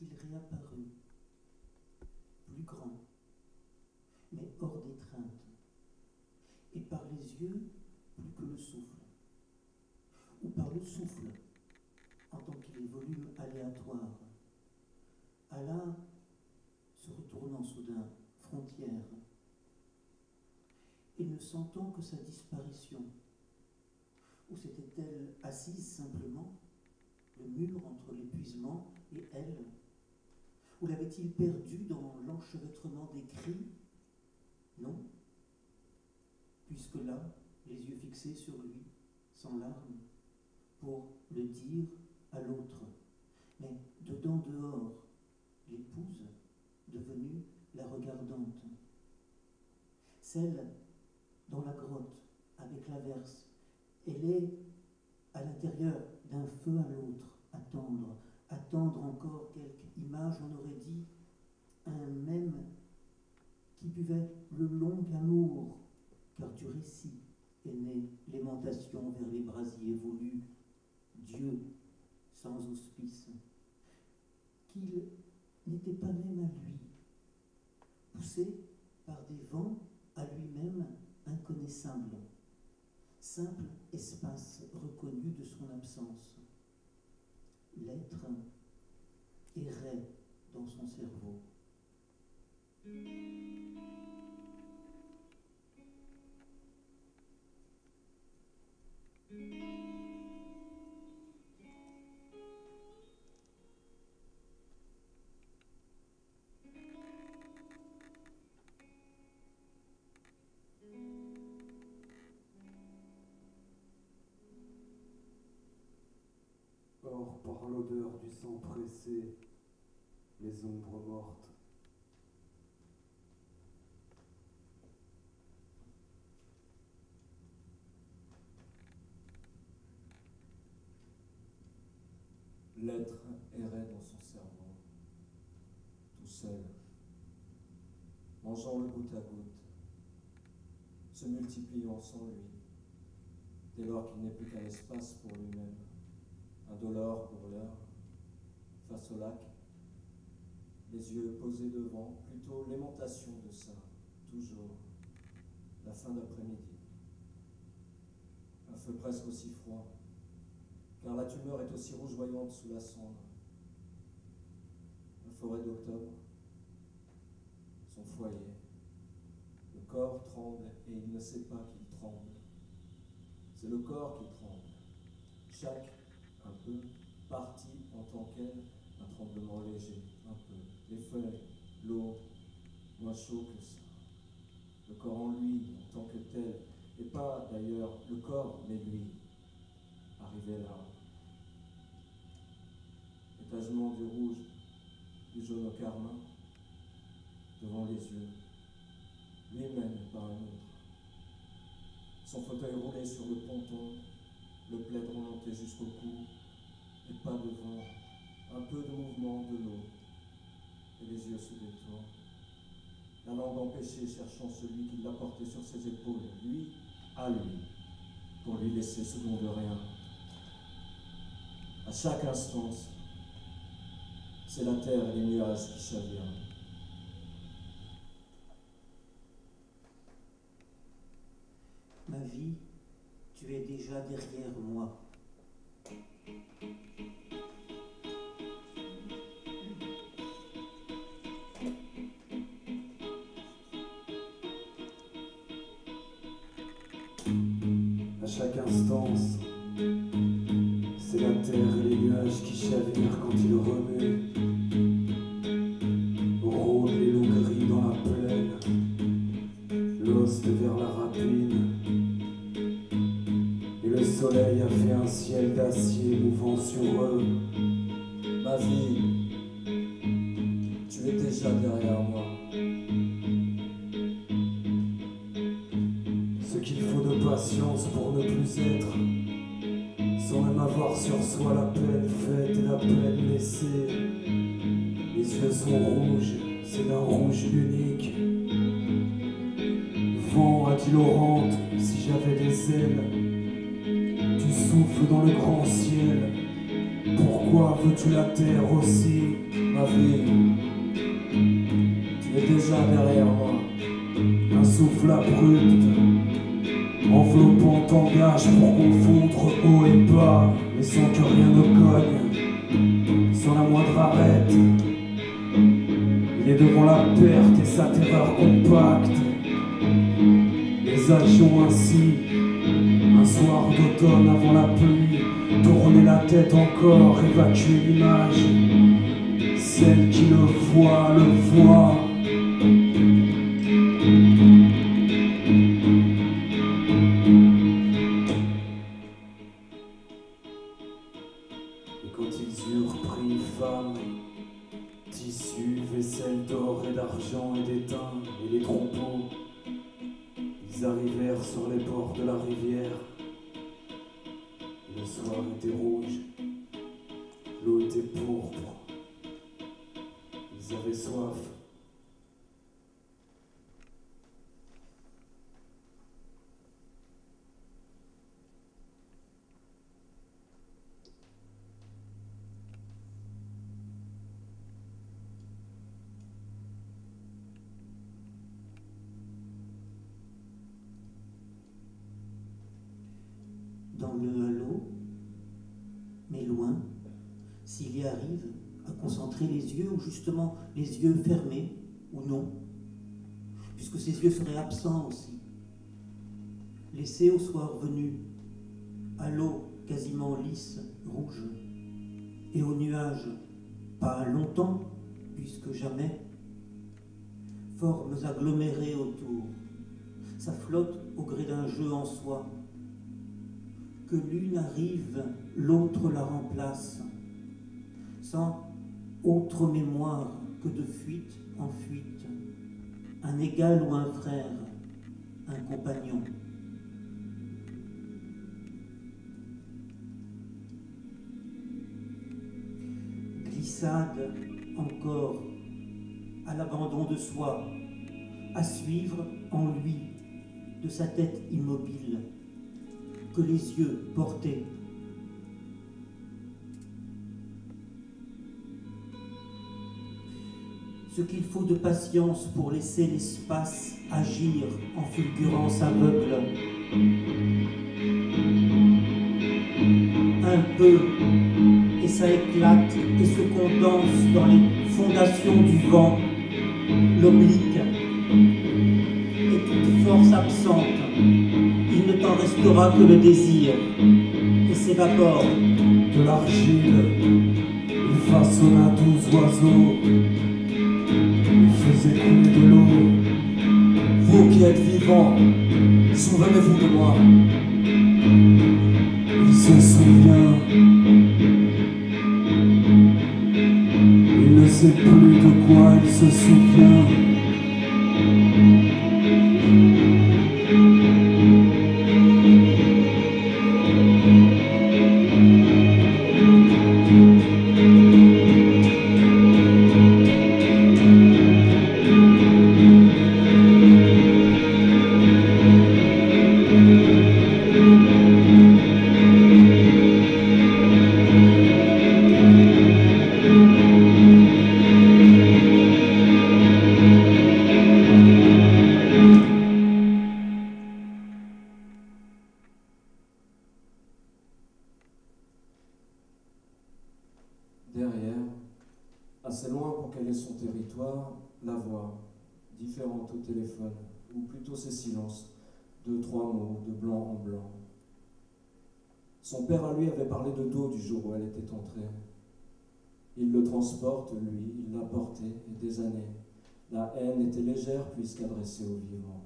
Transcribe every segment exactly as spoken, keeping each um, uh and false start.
qu'il réapparut, plus grand, mais hors d'étreinte, et par les yeux plus que le souffle, ou par le souffle, en tant qu'il est volume aléatoire, alla, se retournant soudain, frontière, et ne sentant que sa disparition, ou s'était-elle assise simplement, le mur entre l'épuisement et elle, ou l'avait-il perdu dans l'enchevêtrement des cris? Non, puisque là, les yeux fixés sur lui, sans larmes, pour le dire à l'autre, mais dedans dehors, l'épouse devenue la regardante, celle dans la grotte avec l'averse, elle est à l'intérieur d'un feu à l'autre, attendre, attendre encore quelque image, on aurait dit un même qui buvait le long amour, car du récit est née l'aimantation vers les brasiers voulus, Dieu sans auspice, qu'il n'était pas même à lui, poussé par des vents à lui-même inconnaissables, simple espace reconnu de son absence. L'être errait dans son cerveau. Or, par l'odeur du sang pressé, les ombres mortes, l'être errait dans son cerveau, tout seul, mangeant le goutte à goutte, se multipliant sans lui, dès lors qu'il n'est plus qu'un espace pour lui-même, indolore pour l'heure, face au lac, les yeux posés devant, plutôt l'aimantation de ça, toujours, la fin d'après-midi. Un feu presque aussi froid, car la tumeur est aussi rougeoyante sous la cendre. La forêt d'octobre, son foyer, le corps tremble et il ne sait pas qu'il tremble. C'est le corps qui tremble, chaque un peu, partie en tant qu'elle, un tremblement léger, un peu, les feuilles, l'eau, moins chaud que ça. Le corps en lui, en tant que tel, et pas d'ailleurs le corps, mais lui, arrivé là. Étagement du rouge, du jaune au carmin, devant les yeux, lui-même par un autre. Son fauteuil roulé sur le ponton, le plaid remonté jusqu'au cou, et pas de vent, un peu de mouvement de l'eau, et les yeux se détournent. La langue empêchée cherchant celui qui l'a porté sur ses épaules, lui à lui, pour lui laisser ce don de rien. À chaque instance, c'est la terre et les nuages qui chavirent. Ma vie, tu es déjà derrière moi. à chaque instance, c'est la terre et les nuages qui chavirent quand ils remuent, rôdent les loups gris dans la plaine, l'ost vers la rapine, et le soleil a fait un ciel d'acier mouvant sur eux. Ma vie, tu es déjà derrière moi. Ce qu'il faut de patience pour ne plus être, sans même avoir sur soi la peine faite et la peine laissée. Les yeux sont rouges, c'est d'un rouge unique. Vent a dit Laurente, si j'avais des ailes, tu souffles dans le grand ciel. Pourquoi veux-tu la terre aussi? Ma vie, tu es déjà derrière moi. Un souffle abrupt, enveloppant t'engage pour confondre haut et bas, mais sans que rien ne cogne, sans la moindre arrête. Il est devant la perte et sa terreur compacte. Les agions ainsi, un soir d'automne avant la pluie, tourner la tête encore, évacuer l'image. Celle qui le voit, le voit. Et quand ils eurent pris femme, tissu, vaisselle d'or et d'argent et d'étain et les troupeaux, ils arrivèrent sur les bords de la rivière. Et le soir était rouge, l'eau était pourpre. Ils avaient soif. Dans le halo, mais loin, s'il y arrive à concentrer les yeux, ou justement les yeux fermés, ou non, puisque ces yeux seraient absents aussi, laissés au soir venu, à l'eau quasiment lisse, rouge, et aux nuages, pas longtemps, puisque jamais, formes agglomérées autour, ça flotte au gré d'un jeu en soi, que l'une arrive, l'autre la remplace, sans autre mémoire que de fuite en fuite, un égal ou un frère, un compagnon. Glissade encore à l'abandon de soi, à suivre en lui, de sa tête immobile, que les yeux portés. Ce qu'il faut de patience pour laisser l'espace agir en fulgurance aveugle. Un peu, et ça éclate et se condense dans les fondations du vent, l'oblique, et toute force absente. Il ne t'en restera que le désir, et s'évapore. De l'argile, il façonna douze oiseaux, il faisait couler de l'eau. Vous qui êtes vivants, souvenez-vous de moi. Il se souvient, il ne sait plus de quoi il se souvient. Derrière, assez loin pour qu'elle ait son territoire, la voix, différente au téléphone, ou plutôt ses silences, deux, trois mots, de blanc en blanc. Son père à lui avait parlé de dos du jour où elle était entrée. Il le transporte, lui, il l'a porté, et des années. La haine était légère puisqu'adressée aux vivants.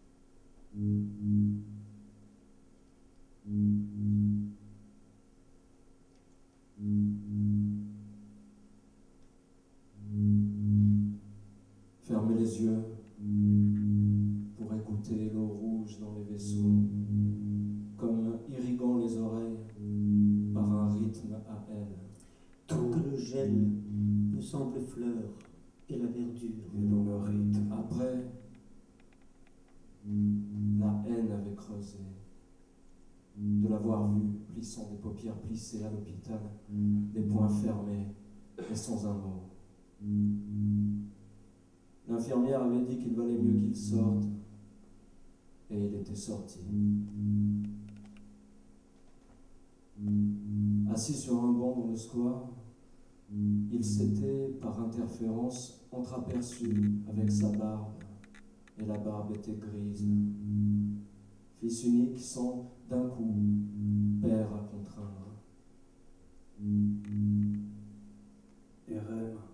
Fermez les yeux pour écouter l'eau rouge dans les vaisseaux, comme irriguant les oreilles par un rythme à elle. Tant que le gel me semble fleur et la verdure. Et dans le rythme, Après, la haine avait creusé. De l'avoir vu, plissant des paupières plissées à l'hôpital, les poings fermés et sans un mot. L'infirmière avait dit qu'il valait mieux qu'il sorte, et il était sorti. Assis sur un banc dans le square, il s'était, par interférence, entreaperçu avec sa barbe, et la barbe était grise. Fils unique sans, d'un coup, père à contraindre. Erem.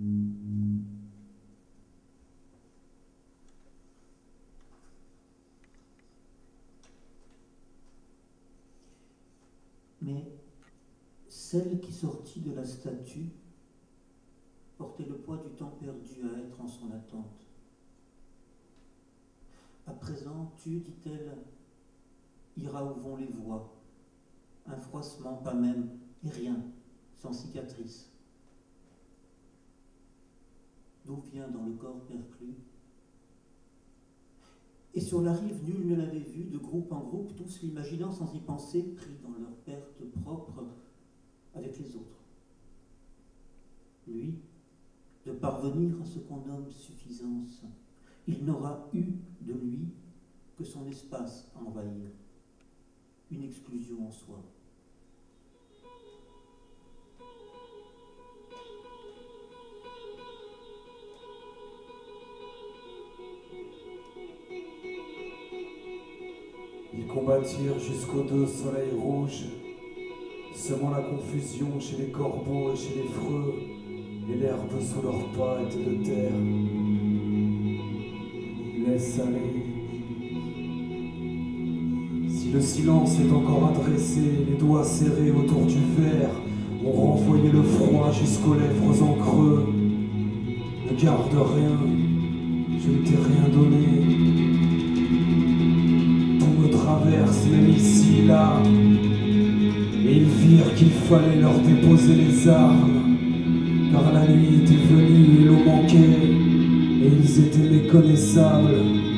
Mais celle qui sortit de la statue portait le poids du temps perdu à être en son attente. À présent, tu, dit-elle, iras où vont les voix. Un froissement, pas même, et rien, sans cicatrice. D'où vient dans le corps perclus? Et sur la rive, nul ne l'avait vu, de groupe en groupe, tous l'imaginant sans y penser, pris dans leur perte propre avec les autres. Lui, de parvenir à ce qu'on nomme suffisance, il n'aura eu de lui que son espace à envahir, une exclusion en soi. Ils combattirent jusqu'aux deux soleils rouges, semant la confusion chez les corbeaux et chez les freux, et l'herbe sous leurs pas était de terre. Laisse aller. Si le silence est encore adressé, les doigts serrés autour du verre ont renvoyé le froid jusqu'aux lèvres en creux. Ne garde rien, je ne t'ai rien donné. Traverse même ici, là, et ils virent qu'il fallait leur déposer les armes, car la nuit était venue et l'eau manquait, et ils étaient méconnaissables.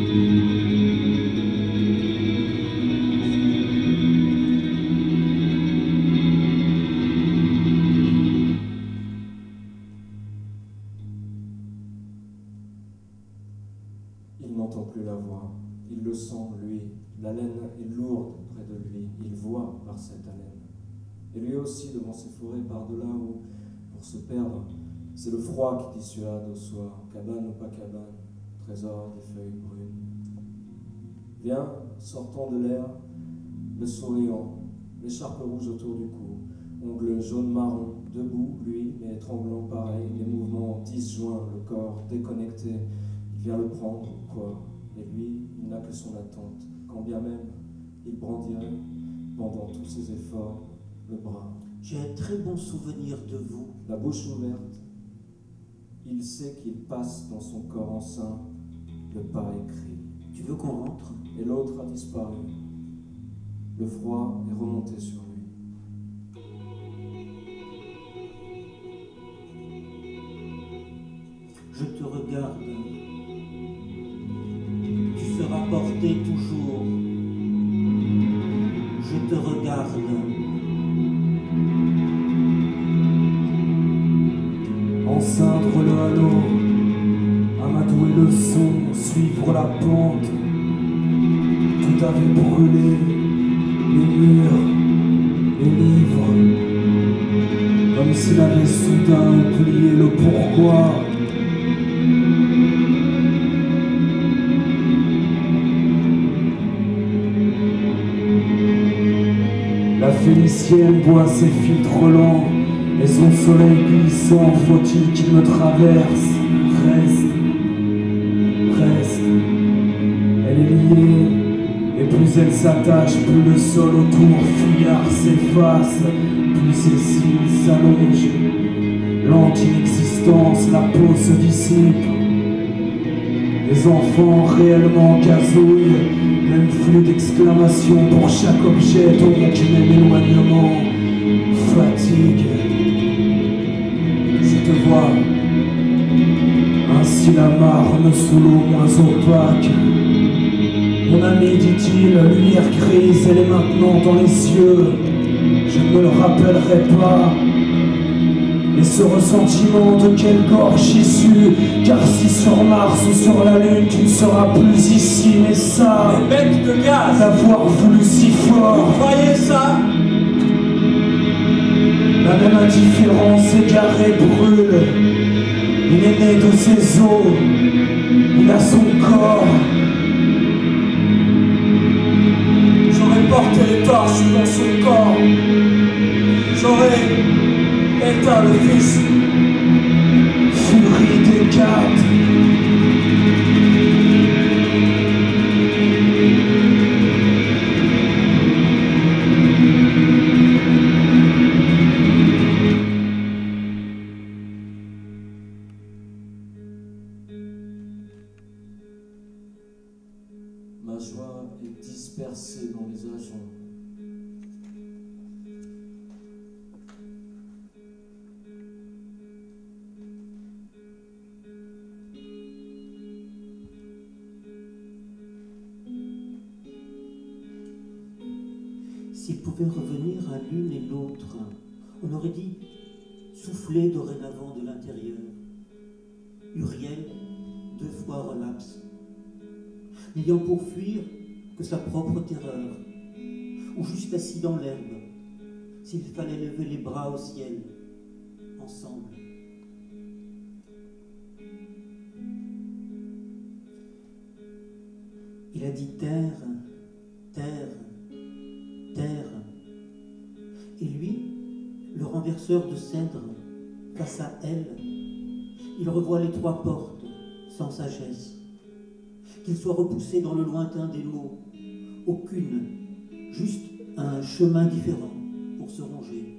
Il n'entend plus la voix, il le sent, lui. L'haleine est lourde près de lui, il voit par cette haleine. Et lui aussi, devant ces forêts par-delà où, pour se perdre, c'est le froid qui dissuade au soir, cabane ou pas cabane, trésor des feuilles brunes. Viens, sortant de l'air, le souriant, l'écharpe rouge autour du cou, ongles jaune-marron, debout, lui, mais étranglant pareil, les mouvements disjoints, le corps déconnecté. Il vient le prendre, quoi, et lui, il n'a que son attente. Quand bien même il brandirait, pendant tous ses efforts, le bras. J'ai un très bon souvenir de vous. La bouche ouverte, il sait qu'il passe dans son corps enceint le pas écrit. Tu veux qu'on rentre? Et l'autre a disparu. Le froid est remonté sur lui. Je te regarde. Tu seras porté toujours. Je te regarde. Enceindre le halo, amadouer le son, suivre la pente. Tout avait brûlé, les murs, les livres, comme s'il avait soudain oublié le pourquoi. La Phénicienne boit ses filtres lents et son soleil glissant, faut-il qu'il me traverse? Reste, reste, elle est liée, et plus elle s'attache, plus le sol autour fuyard s'efface, plus ses cils s'allongent, lente inexistence, la peau se dissipe. Les enfants réellement gazouillent, même flux d'exclamations pour chaque objet, donc même éloignement, fatigue. Je te vois, ainsi la marne sous l'eau moins opaque. Mon ami, dit-il, lumière grise, elle est maintenant dans les yeux. Je ne me le rappellerai pas. Et ce ressentiment de quelle gorge issue? Car si sur Mars ou sur la Lune tu ne seras plus ici, mais ça, Les becs de gaz, d'avoir voulu si fort, vous croyez ça? la même indifférence égarée brûle. Il est né de ses os, il a son corps. J'aurais porté les torches dans son corps. J'aurais éteint le fils. Furie des quatre. Ma joie est dispersée dans les agents. S'ils pouvaient revenir à l'une et l'autre, on aurait dit souffler dorénavant de l'intérieur. Uriel, deux fois relapse, n'ayant pour fuir que sa propre terreur, ou juste assis dans l'herbe, s'il fallait lever les bras au ciel, ensemble. Il a dit terre, terre, terre, et lui, le renverseur de cèdre, face à elle, il revoit les trois portes sans sagesse. Qu'il soit repoussé dans le lointain des mots, aucune, juste un chemin différent pour se ronger.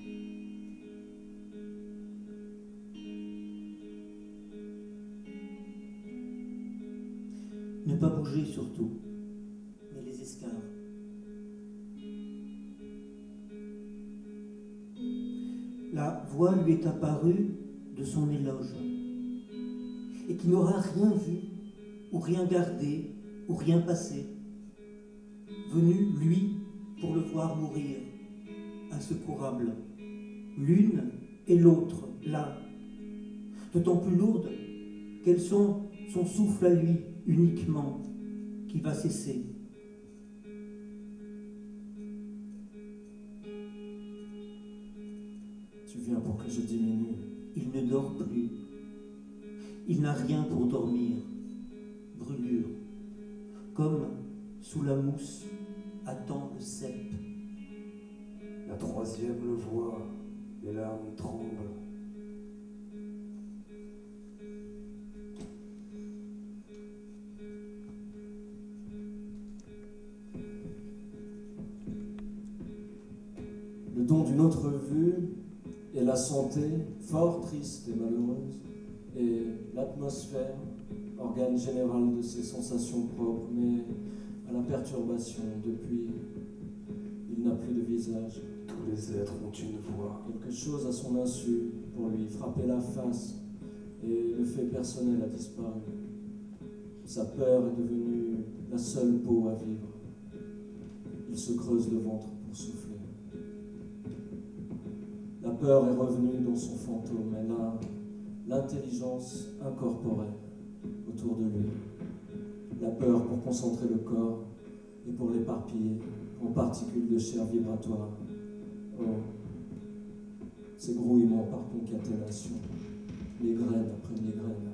Ne pas bouger surtout, mais les escarres. La voix lui est apparue de son éloge, et qui n'aura rien vu, ou rien gardé, ou rien passé, venu, lui, pour le voir mourir, insecourable, l'une et l'autre, là, d'autant plus lourdes qu'elles sont son souffle à lui, uniquement, qui va cesser. Tu viens pour que je diminue. Il ne dort plus. Il n'a rien pour dormir. Brûlure. Comme sous la mousse attend le cep. La troisième le voit, les larmes tremblent. Le don d'une autre vue est la santé, fort triste et malheureuse, et l'atmosphère, organe général de ses sensations propres, mais à la perturbation depuis, il n'a plus de visage. Tous les êtres ont une voix. Quelque chose à son insu pour lui frapper la face, et le fait personnel a disparu. Sa peur est devenue la seule peau à vivre. Il se creuse le ventre pour souffler. La peur est revenue dans son fantôme, elle a l'intelligence incorporée autour de lui. La peur pour concentrer le corps et pour l'éparpiller en particules de chair vibratoire. Oh, ces grouillements par concaténation, migraine après migraine.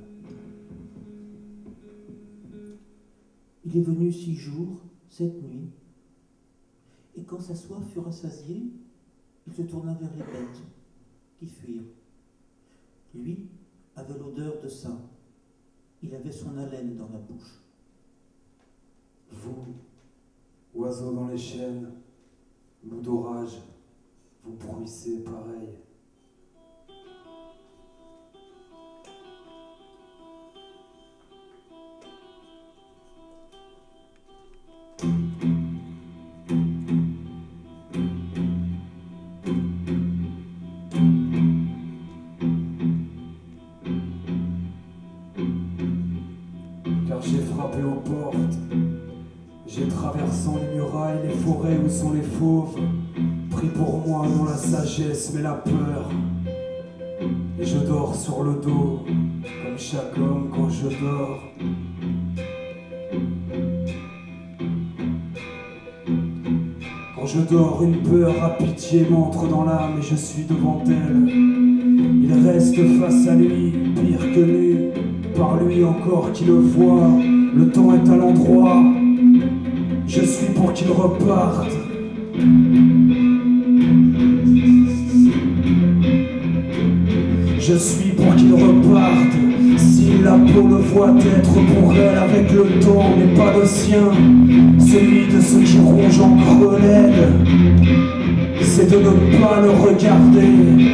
Il est venu six jours, cette nuit, et quand sa soif fut rassasiée, il se tourna vers les bêtes qui fuirent. Lui avait l'odeur de ça. Il avait son haleine dans la bouche. Vous, oiseaux dans les chênes, loups d'orage, vous bruissez pareil. Car j'ai frappé aux portes, j'ai traversant les murailles, les forêts où sont les fauves, pris pour moi non la sagesse mais la peur. Et je dors sur le dos, comme chaque homme quand je dors. Quand je dors, une peur à pitié m'entre dans l'âme et je suis devant elle. Il reste face à lui, pire que nu, par lui encore qui le voit. Le temps est à l'endroit, je suis pour qu'il reparte. Je suis pour qu'il reparte. Si la peau le voit être pour elle avec le temps, mais pas le sien, celui de ceux qui rongent en creux l'aide, c'est de ne pas le regarder.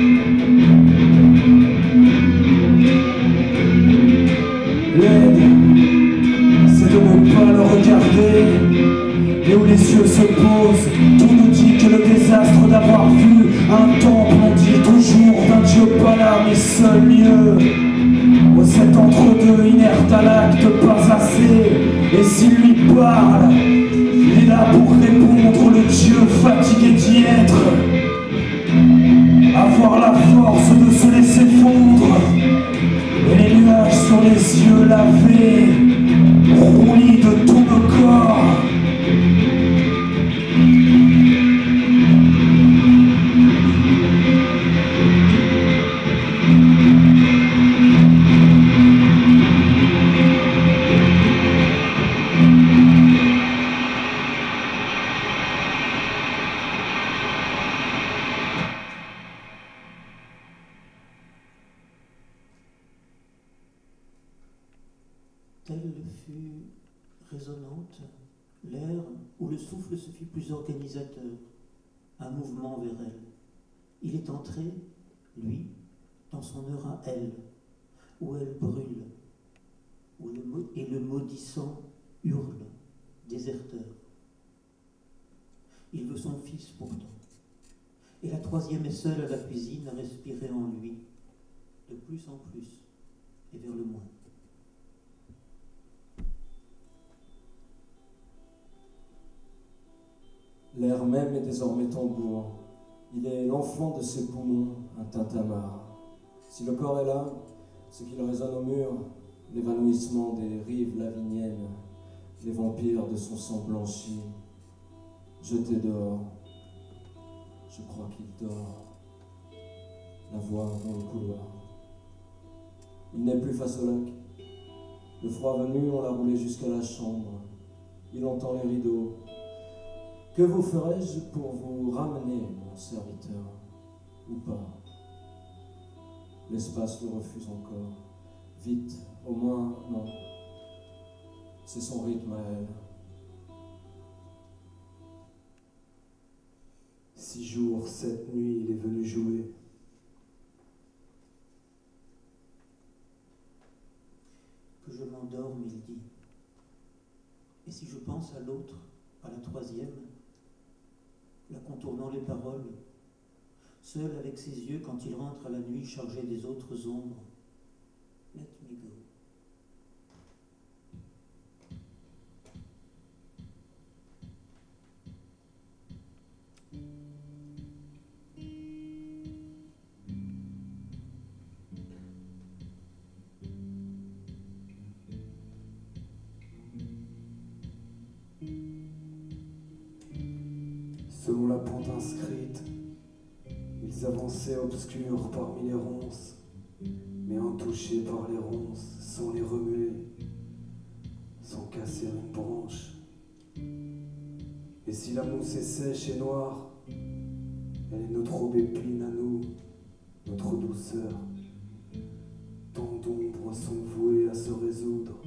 L'aide, c'est de ne pas le regarder. Et où les yeux se posent, tout nous dit que le désastre d'avoir vu un temple, on dit toujours d'un Dieu pas là, mais seul mieux. Oh, cet entre-deux inerte à l'acte, pas assez. Et s'il lui parle, il est là pour répondre, le Dieu fatigué d'y être. Avoir la force de se laisser fondre. Et les nuages sur les yeux lavés, roulis de tout le corps. Telle fut résonante l'air où le souffle se fit plus organisateur, un mouvement vers elle. Il est entré, lui, dans son heure à elle, où elle brûle, où le, et le maudissant hurle, déserteur. Il veut son fils pourtant, et la troisième est seule à la cuisine à respirer en lui, de plus en plus, et vers le moins. L'air même est désormais tambour. Il est l'enfant de ses poumons, un tintamarre. Si le corps est là, ce qu'il résonne au mur, l'évanouissement des rives laviniennes, les vampires de son sang blanchi. Jeté dehors, je crois qu'il dort. La voix dans le couloir. Il n'est plus face au lac. Le froid venu, on l'a roulé jusqu'à la chambre. Il entend les rideaux. Que vous ferais-je pour vous ramener, mon serviteur, ou pas? L'espace le refuse encore. Vite, au moins, non. C'est son rythme à elle. Six jours, sept nuits, il est venu jouer. Que je m'endorme, il dit. Et si je pense à l'autre, à la troisième, la contournant les paroles, seul avec ses yeux quand il rentre à la nuit chargé des autres ombres, let me go. Selon la pente inscrite, ils avançaient obscurs parmi les ronces, mais intouchés par les ronces, sans les remuer, sans casser une branche. Et si la mousse est sèche et noire, elle est notre aubépine à nous, notre douceur. Tant d'ombres sont vouées à se résoudre.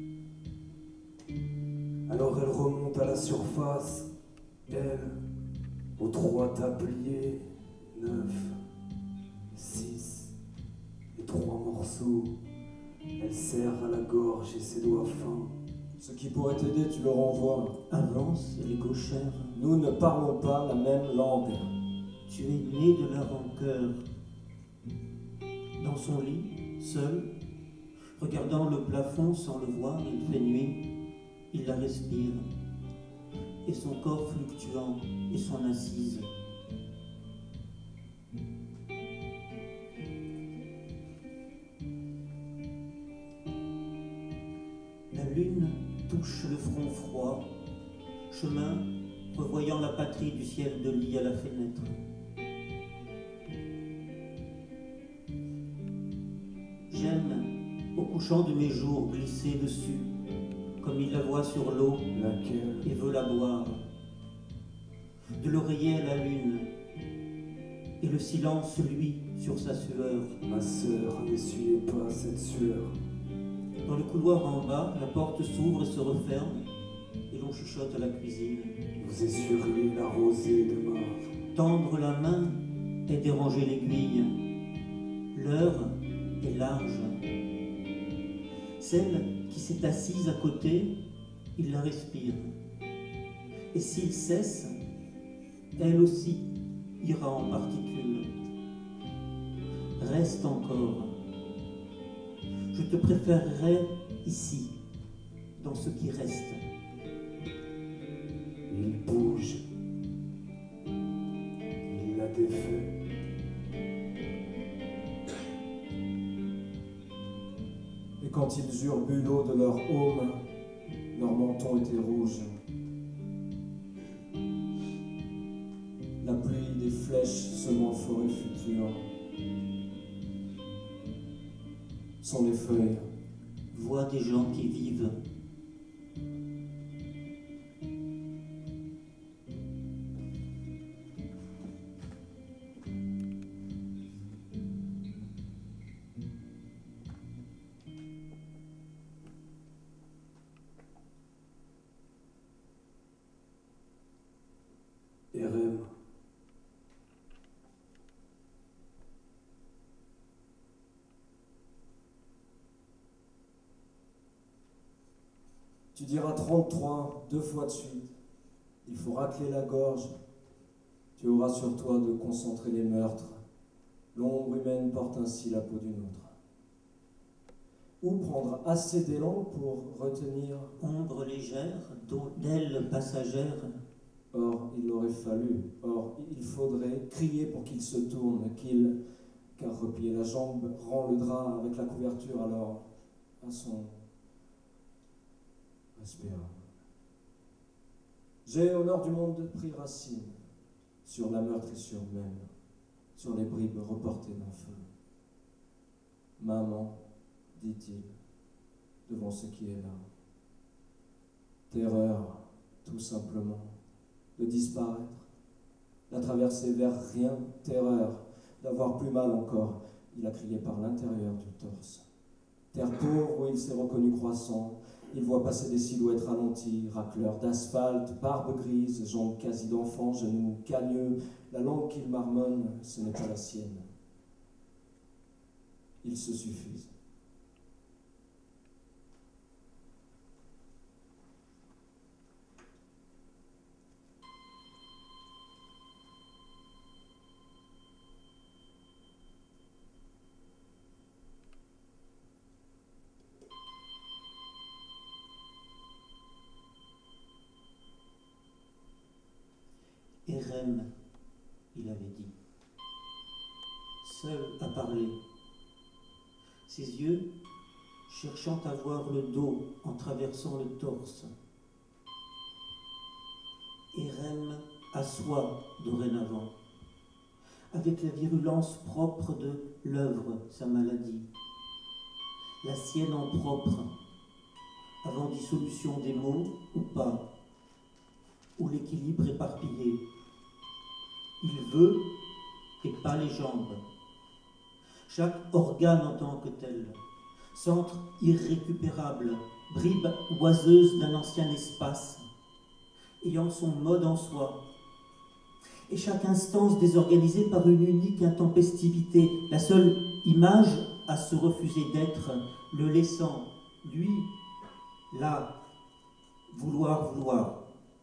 Alors elle remonte à la surface, elle, aux trois tabliers, neuf, six et trois morceaux. Elle serre à la gorge et ses doigts fins. Ce qui pourrait t'aider, tu le renvoies. Avance, les gauchères. Nous ne parlons pas la même langue. Tu es né de la rancœur. Dans son lit, seul, regardant le plafond sans le voir, il fait nuit, il la respire. Et son corps fluctuant et son assise. lune touche le front froid, chemin revoyant la patrie du ciel de lit à la fenêtre. J'aime, au couchant de mes jours, glisser dessus, comme il la voit sur l'eau Laquelle et veut la boire. De l'oreiller à la lune, et le silence, lui, sur sa sueur. ma sœur, n'essuyez pas cette sueur. Dans le couloir en bas, la porte s'ouvre et se referme, et l'on chuchote à la cuisine. Vous essuieriez la rosée de Mave. Tendre la main et déranger l'aiguille. L'heure est large. Celle qui s'est assise à côté, il la respire. Et s'il cesse, elle aussi ira en particules. Reste encore. Je te préférerais ici, dans ce qui reste. Il bouge. Il la défait. Et quand ils eurent bu l'eau de leur aume, leur menton était rouge. La pluie des flèches semant forêt future sont les feuilles. Vois des gens qui vivent. Erem. Tu diras trente-trois, deux fois de suite. Il faut racler la gorge. Tu auras sur toi de concentrer les meurtres. L'ombre humaine porte ainsi la peau d'une autre. Ou prendre assez d'élan pour retenir. Ombre légère, d'ailes passagères. Or, il aurait fallu, or, il faudrait crier pour qu'il se tourne, qu'il, car replier la jambe rend le drap avec la couverture alors à son respirable. J'ai, au nord du monde, pris racine sur la meurtrissure même, sur les bribes reportées d'un feu. Maman, dit-il, devant ce qui est là. Terreur, tout simplement, de disparaître, la traverser vers rien, terreur, d'avoir plus mal encore, il a crié par l'intérieur du torse. Terre pauvre où il s'est reconnu croissant, il voit passer des silhouettes ralenties, racleurs d'asphalte, barbe grise, jambes quasi d'enfant, genoux cagneux, la langue qu'il marmonne, ce n'est pas la sienne. Ils se suffisent. Erem, il avait dit, seul à parler, ses yeux cherchant à voir le dos en traversant le torse. Erem assoit dorénavant, avec la virulence propre de l'œuvre, sa maladie, la sienne en propre, avant dissolution des mots ou pas, ou l'équilibre éparpillé. Il veut et pas les jambes. Chaque organe en tant que tel, centre irrécupérable, bribe oiseuse d'un ancien espace, ayant son mode en soi, et chaque instance désorganisée par une unique intempestivité, la seule image à se refuser d'être, le laissant, lui, là, vouloir, vouloir.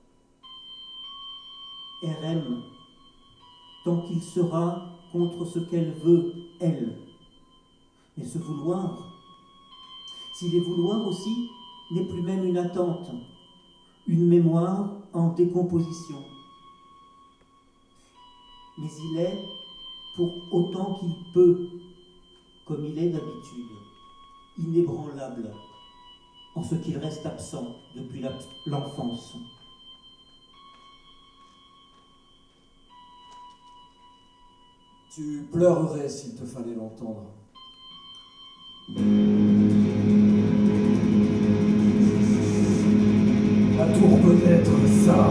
Erem, tant qu'il sera contre ce qu'elle veut, elle. Mais ce vouloir, s'il est vouloir aussi, n'est plus même une attente, une mémoire en décomposition. Mais il est, pour autant qu'il peut, comme il est d'habitude, inébranlable, en ce qu'il reste absent depuis la- l'enfance. Tu pleurerais s'il te fallait l'entendre. La tour peut être ça.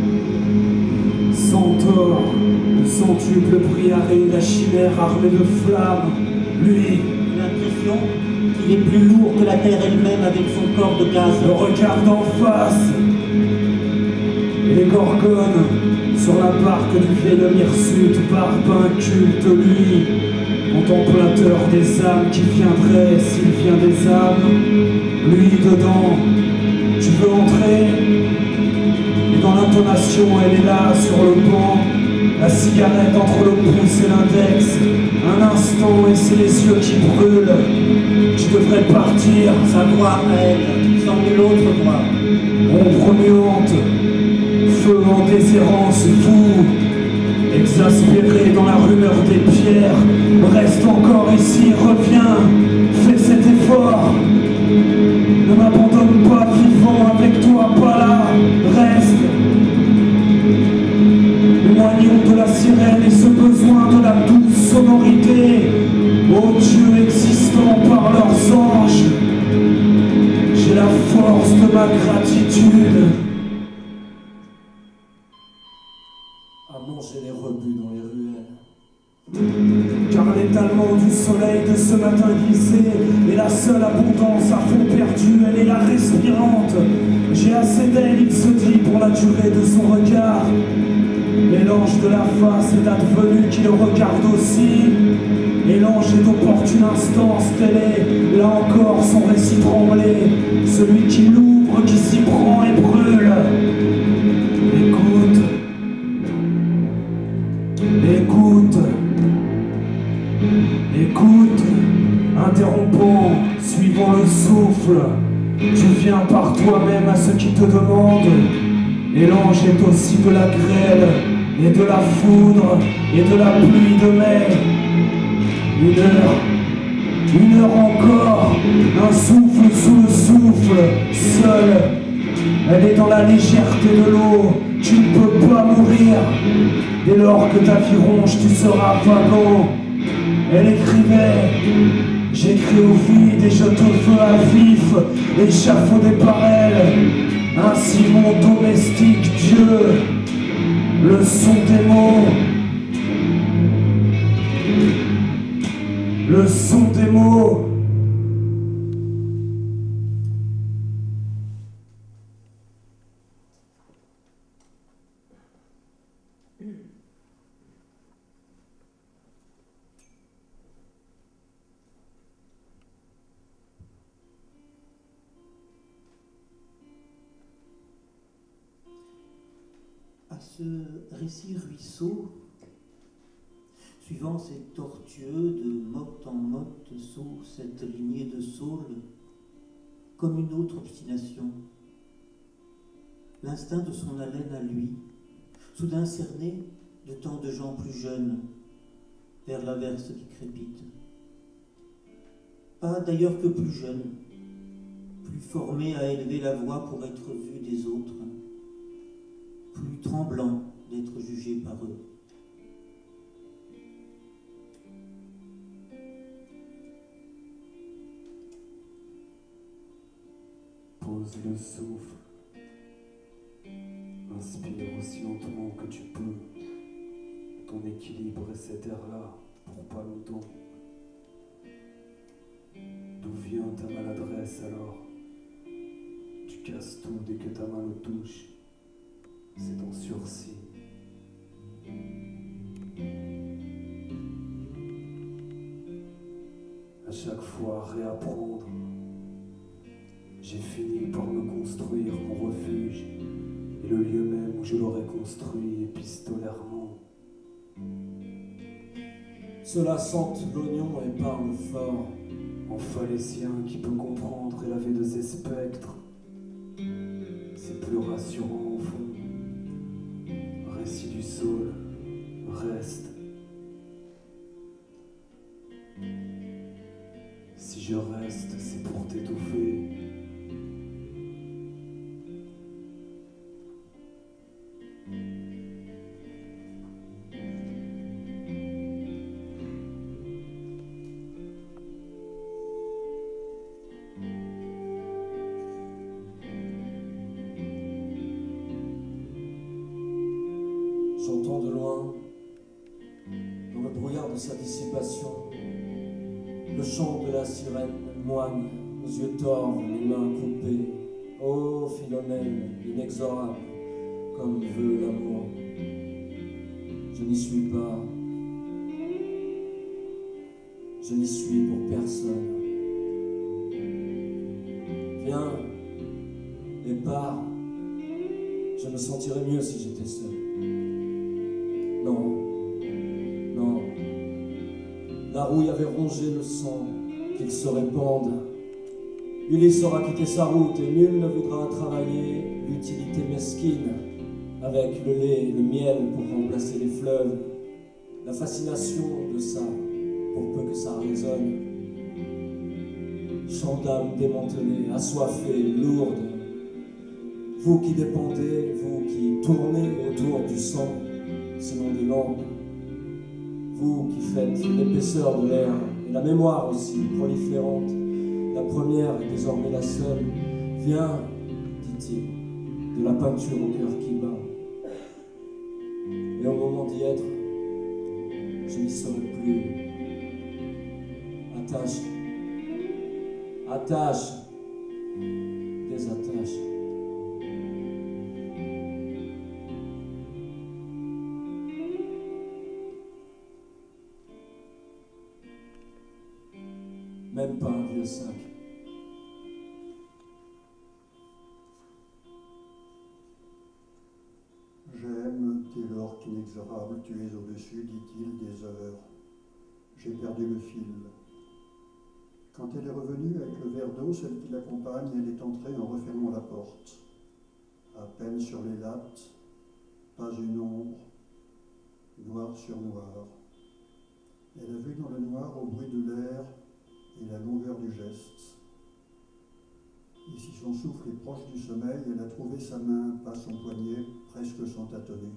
Centaure, le centuple briaré, la chimère armée de flammes. Lui, L'impression qu'il est plus lourd que la terre elle-même avec son corps de gaz. le regarde en face. Et les gorgones sur la barque du vieil homme hirsute, barbe inculte, lui, contemplateur des âmes qui viendrait s'il vient des âmes. Lui dedans, tu veux entrer? Et dans l'intonation, elle est là sur le banc, la cigarette entre le pouce et l'index. Un instant et c'est les yeux qui brûlent. Tu devrais partir, Sa gloire à elle, sans nul autre droit. ombre muante, feu en déshérence, fou, exaspéré dans la rumeur des pierres. Reste encore ici, reviens, fais cet effort. Ne m'abandonne pas vivant avec toi, pas là, reste. L'émoignon de la sirène et ce besoin de la douce sonorité. Ô Dieu existant par leurs anges, j'ai la force de ma gratitude. À manger les rebuts dans les ruelles. Car l'étalement du soleil de ce matin glissé est la seule abondance à fond perdu, elle est la respirante. J'ai assez d'elle, il se dit, pour la durée de son regard. Mélange de la face est advenu qui le regarde aussi. Et l'ange est d'opportune instance, tel est, là encore, son récit tremblé. Celui qui l'ouvre, qui s'y prend et brûle. Écoute. Écoute. Écoute, interrompant, suivant le souffle, tu viens par toi-même à ce qui te demande, et l'ange est aussi de la grêle, et de la foudre, et de la pluie de mai. Une heure, une heure encore, un souffle sous le souffle, seule, elle est dans la légèreté de l'eau, tu ne peux pas mourir, dès lors que ta vie ronge, tu seras vagant. Elle écrivait, j'écris au vide et je te veux à vif, échafaudé par elle, ainsi mon domestique Dieu, le son des mots, le son des mots. À ce récit ruisseau, suivant ces tortueux de motte en motte sous cette lignée de saules, comme une autre obstination, l'instinct de son haleine à lui, soudain cerné de tant de gens plus jeunes, vers l'averse qui crépite. Pas d'ailleurs que plus jeunes, plus formés à élever la voix pour être vus des autres, plus tremblants d'être jugés par eux. Pose le souffle. Inspire aussi lentement que tu peux. Ton équilibre est cet air-là pour pas longtemps. D'où vient ta maladresse alors? Tu casses tout dès que ta main le touche. C'est en sursis. À chaque fois réapprendre. J'ai fini par me construire mon refuge et le lieu même où je l'aurais construit épistolairement. Cela sente l'oignon et parle fort. En phalésien qui peut comprendre et laver de ses spectres. C'est plus rassurant au fond. Récit du saule, reste. Si je reste, c'est pour t'étouffer. J'entends de loin, dans le brouillard de sa dissipation, le chant de la sirène moine, aux yeux torves, les mains coupées. Ô Philomèle, inexorable, comme veut l'amour. Je n'y suis pas. Je n'y suis pour personne. Viens et pars. Je me sentirais mieux si j'étais seul. Non, non. La rouille avait rongé le sang, qu'il se répande. Ulysse aura quitté sa route et nul ne voudra travailler l'utilité mesquine avec le lait et le miel pour remplacer les fleuves. La fascination de ça, pour peu que ça résonne. Chant d'âme démantelée, assoiffée, lourde. Vous qui dépendez, vous qui tournez autour du sang, sinon des lampes. Vous qui faites l'épaisseur de l'air et la mémoire aussi proliférante. La première est désormais la seule. Viens, dit-il, de la peinture au cœur qui bat. Et au moment d'y être, je n'y serai plus. Attache, attache, désattache. Même pas un vieux sac. J'aime, dès lors qu'inexorable tu es au-dessus, dit-il, des heures. J'ai perdu le fil. Quand elle est revenue avec le verre d'eau, celle qui l'accompagne, elle est entrée en refermant la porte. À peine sur les lattes, pas une ombre, noir sur noir. Elle a vu dans le noir, au bruit de l'air et la longueur du geste. Et si son souffle est proche du sommeil, elle a trouvé sa main, pas son poignet, presque sans tâtonner.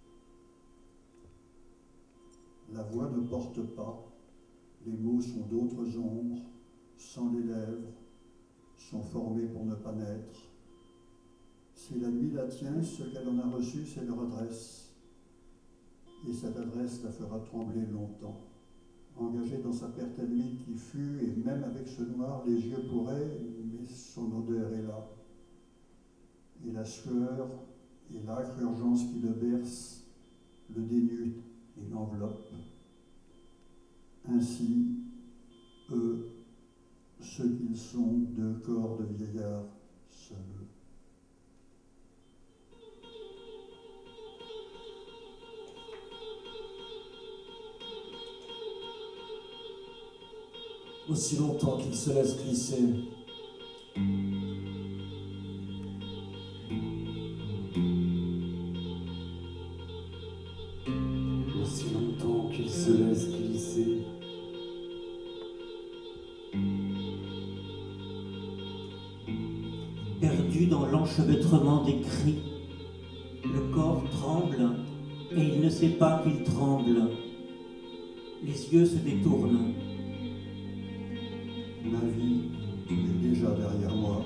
La voix ne porte pas, les mots sont d'autres ombres, sans les lèvres, sont formés pour ne pas naître. Si la nuit la tient, ce qu'elle en a reçu, c'est leur adresse. Et cette adresse la fera trembler longtemps. Engagée dans sa perte à lui qui fut, et même avec ce noir, les yeux pourraient, mais son odeur est là. Et la sueur et l'âcre urgence qui le berce, le dénude et l'enveloppe. Ainsi, eux, ceux qu'ils sont, deux corps de vieillards seuls. Aussi longtemps qu'ils se laissent glisser. Aussi longtemps qu'ils se laissent glisser. Perdu dans l'enchevêtrement des cris, le corps tremble et il ne sait pas qu'il tremble. Les yeux se détournent. Ma vie est déjà derrière moi.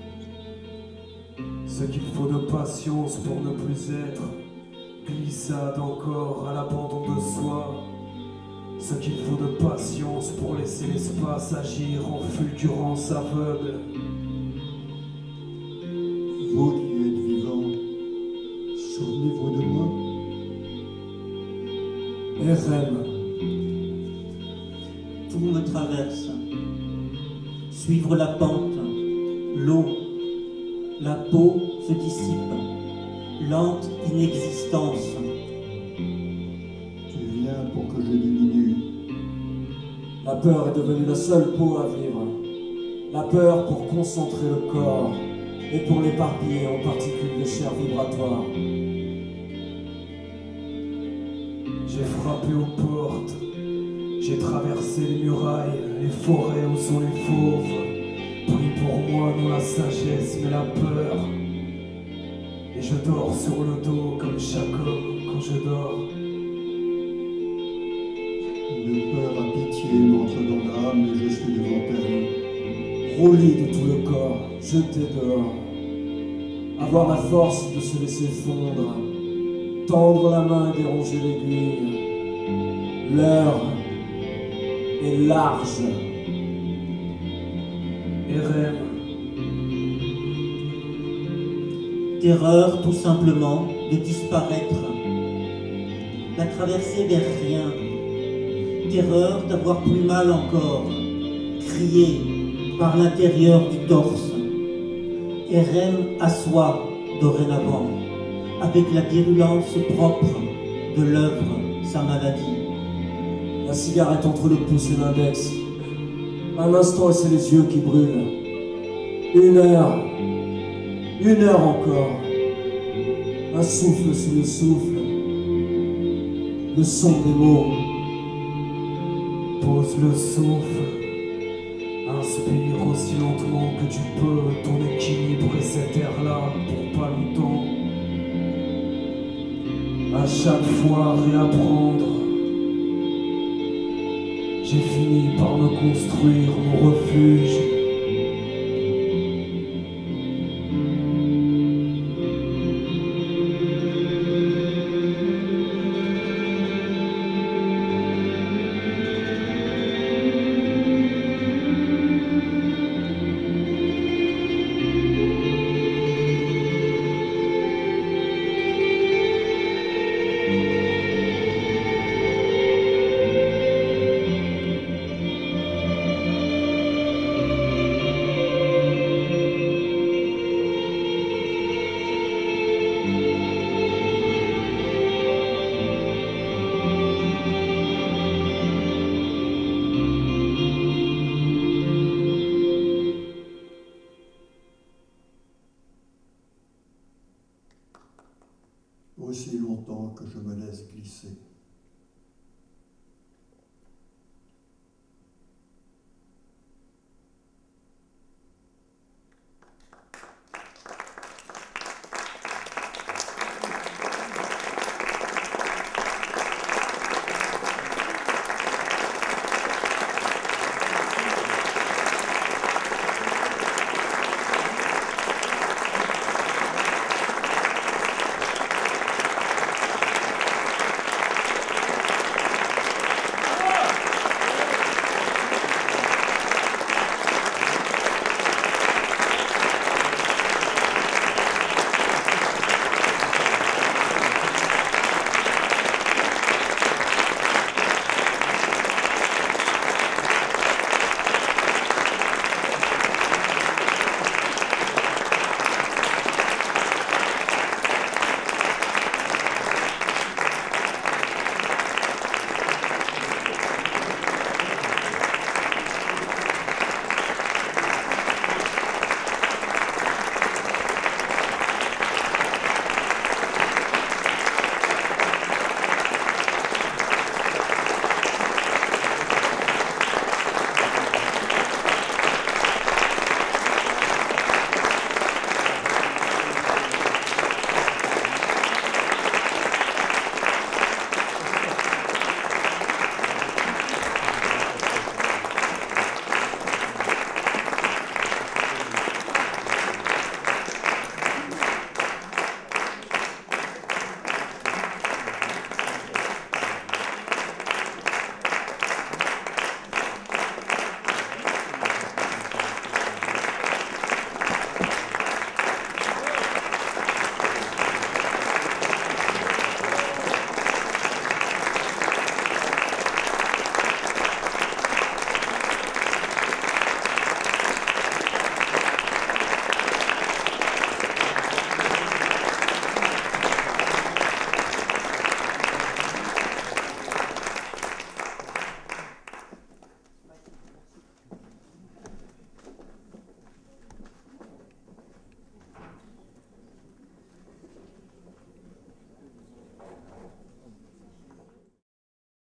Ce qu'il faut de patience pour ne plus être, glissade encore à l'abandon de soi. Ce qu'il faut de patience pour laisser l'espace agir en fulgurance aveugle. Vous qui êtes vivants, souvenez-vous de moi. R M. Tout me traverse. Suivre la pente, l'eau, la peau se dissipe, lente inexistence. Tu viens pour que je diminue. La peur est devenue la seule peau à vivre. La peur pour concentrer le corps et pour l'éparpiller en particules de chair vibratoire. J'ai frappé aux portes, j'ai traversé les murailles, les forêts où sont les fauves. Pris pour moi non la sagesse mais la peur. Et je dors sur le dos comme chaque homme quand je dors. Une peur à pitié m'entre dans l'âme et je suis devant elle. Roulis de tout le corps, jeté dehors. Avoir la force de se laisser fondre. tendre la main et déranger l'aiguille. L'heure est large. Erem, Terreur tout simplement de disparaître, la traverser vers rien. Terreur d'avoir plus mal encore, crier par l'intérieur du torse. Erem à soi dorénavant, avec la virulence propre de l'œuvre, sa maladie. la cigarette entre le pouce et l'index. Un instant et c'est les yeux qui brûlent. Une heure, une heure encore. Un souffle sous le souffle. Le son des mots. Pose le souffle. Inspire aussi lentement que tu peux ton équilibre et cet air-là pour pas longtemps. À chaque fois réapprendre. J'ai fini par me construire mon refuge. Aussi longtemps que je me laisse glisser.